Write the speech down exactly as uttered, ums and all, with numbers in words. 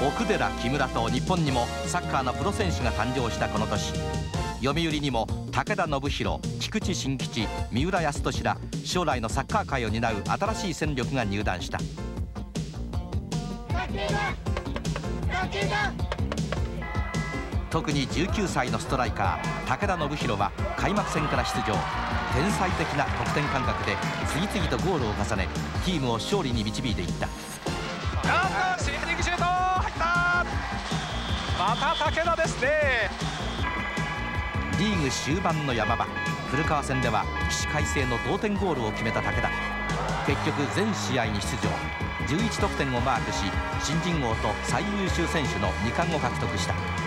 奥寺、木村と日本にもサッカーのプロ選手が誕生したこの年、読売にも武田修宏、菊池新吉、三浦泰年ら将来のサッカー界を担う新しい戦力が入団した。特にじゅうきゅうさいのストライカー武田修宏は開幕戦から出場。天才的な得点感覚で次々とゴールを重ね、チームを勝利に導いていった。 シュート入った。また武田ですね。 リーグ終盤の山場、古川戦では起死回生の同点ゴールを決めた武田。結局全試合に出場、じゅういち得点をマークし、新人王と最優秀選手のに冠を獲得した。